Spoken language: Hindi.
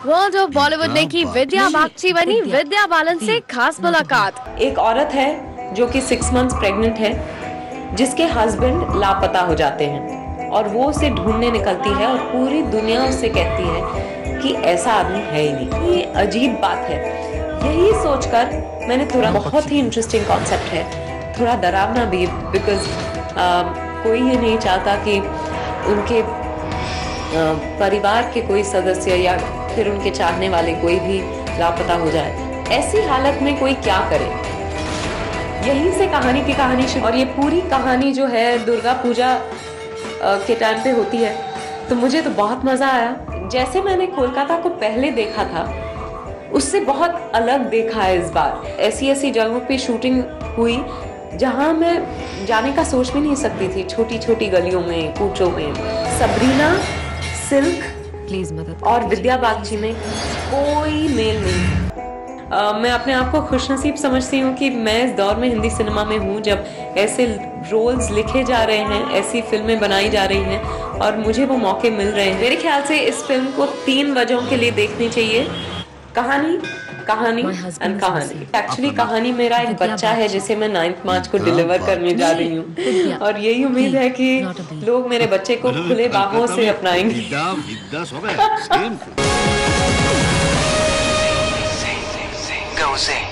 वर्ल्ड ऑफ बॉलीवुड ने की विद्या बागची बनी विद्या बालन से खास मुलाकात। एक औरत है जो कि 6 मंथ्स प्रेग्नेंट है, जिसके हस्बैंड लापता हो जाते हैं और वो उसे ढूंढने निकलती है और पूरी दुनिया उससे कहती है कि ऐसा आदमी है ही नहीं। ये अजीब बात है। यही सोचकर मैंने थोड़ा, बहुत ही इंटरेस्टिंग कॉन्सेप्ट है, थोड़ा डरावना भी, बिकॉज कोई ये नहीं चाहता कि उनके परिवार के कोई सदस्य या फिर उनके चाहने वाले कोई भी लापता हो जाए। ऐसी हालत में कोई क्या करे, यही से कहानी की कहानी शुरू। और ये पूरी कहानी जो है दुर्गा पूजा के टाइम पे होती है, तो मुझे तो बहुत मजा आया। जैसे मैंने कोलकाता को पहले देखा था उससे बहुत अलग देखा है इस बार। ऐसी ऐसी जगहों पे शूटिंग हुई जहां मैं जाने का सोच भी नहीं सकती थी, छोटी छोटी गलियों में, कूचों में। सबरीना, सिल्क प्लीज मदद और विद्या बागची में कोई मेल नहीं। मैं अपने आप को खुशनसीब समझती हूँ कि मैं इस दौर में हिंदी सिनेमा में हूँ जब ऐसे रोल्स लिखे जा रहे हैं, ऐसी फिल्में बनाई जा रही हैं और मुझे वो मौके मिल रहे हैं। मेरे ख्याल से इस फिल्म को 3 वजहों के लिए देखनी चाहिए। कहानी, कहानी एंड कहानी। एक्चुअली कहानी मेरा एक बच्चा है जिसे मैं 9 मार्च को डिलीवर करने जा रही हूँ और यही उम्मीद है कि लोग मेरे बच्चे को खुले बाहों से अपनाएंगे। Go Zing.